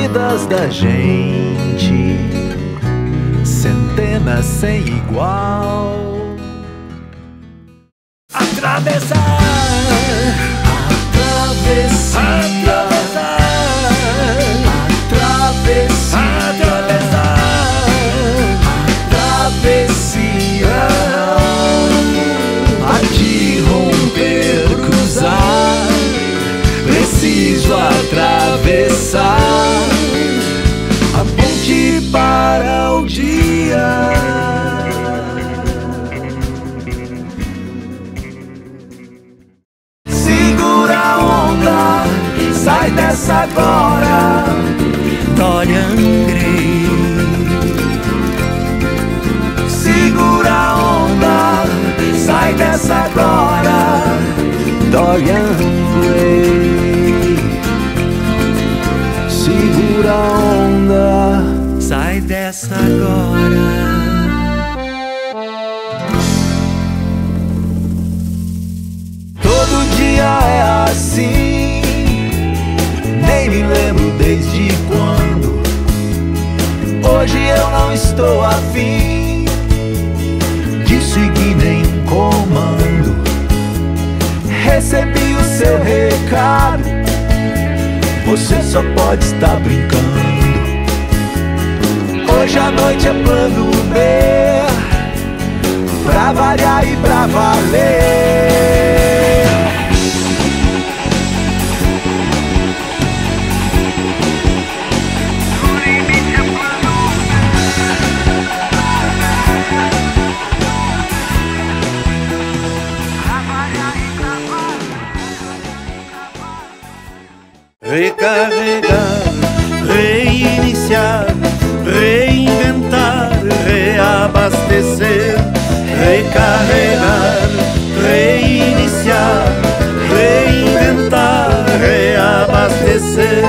vidas da gente, centenas sem igual. Atravessar a travessia, há de romper, cruzar, preciso atravessar a ponte para o dia. Segura a onda, sai dessa agora, Dorian Gray. Segura a onda, sai dessa agora, Dorian Gray. Segura a onda, sai dessa agora. Todo dia é assim, nem me lembro desde quando. Hoje eu não estou afim de seguir nenhum comando. Recebi o seu recado, você só pode estar brincando. Hoje a noite é plano B, pra variar e pra valer. Recarregar, reiniciar, reinventar, reabastecer. Recarregar, reiniciar, reinventar, reabastecer.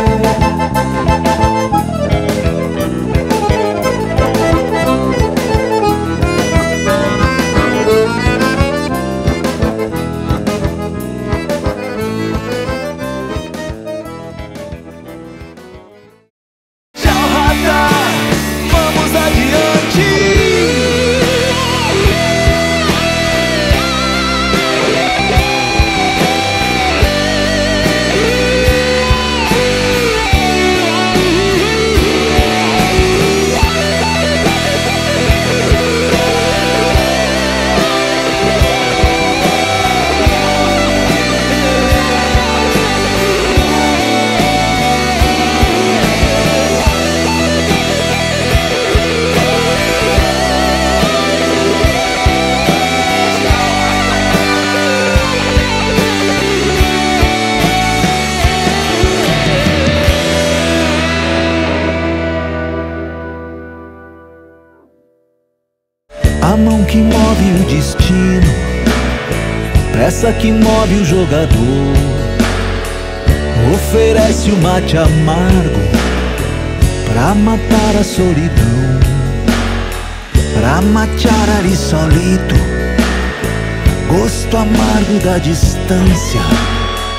A mão que move o destino, peça que move o jogador, oferece o mate amargo pra matar a solidão, pra matear ali solito, gosto amargo da distância,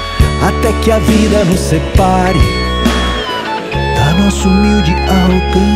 até que a vida nos separe da nosso humilde alcance.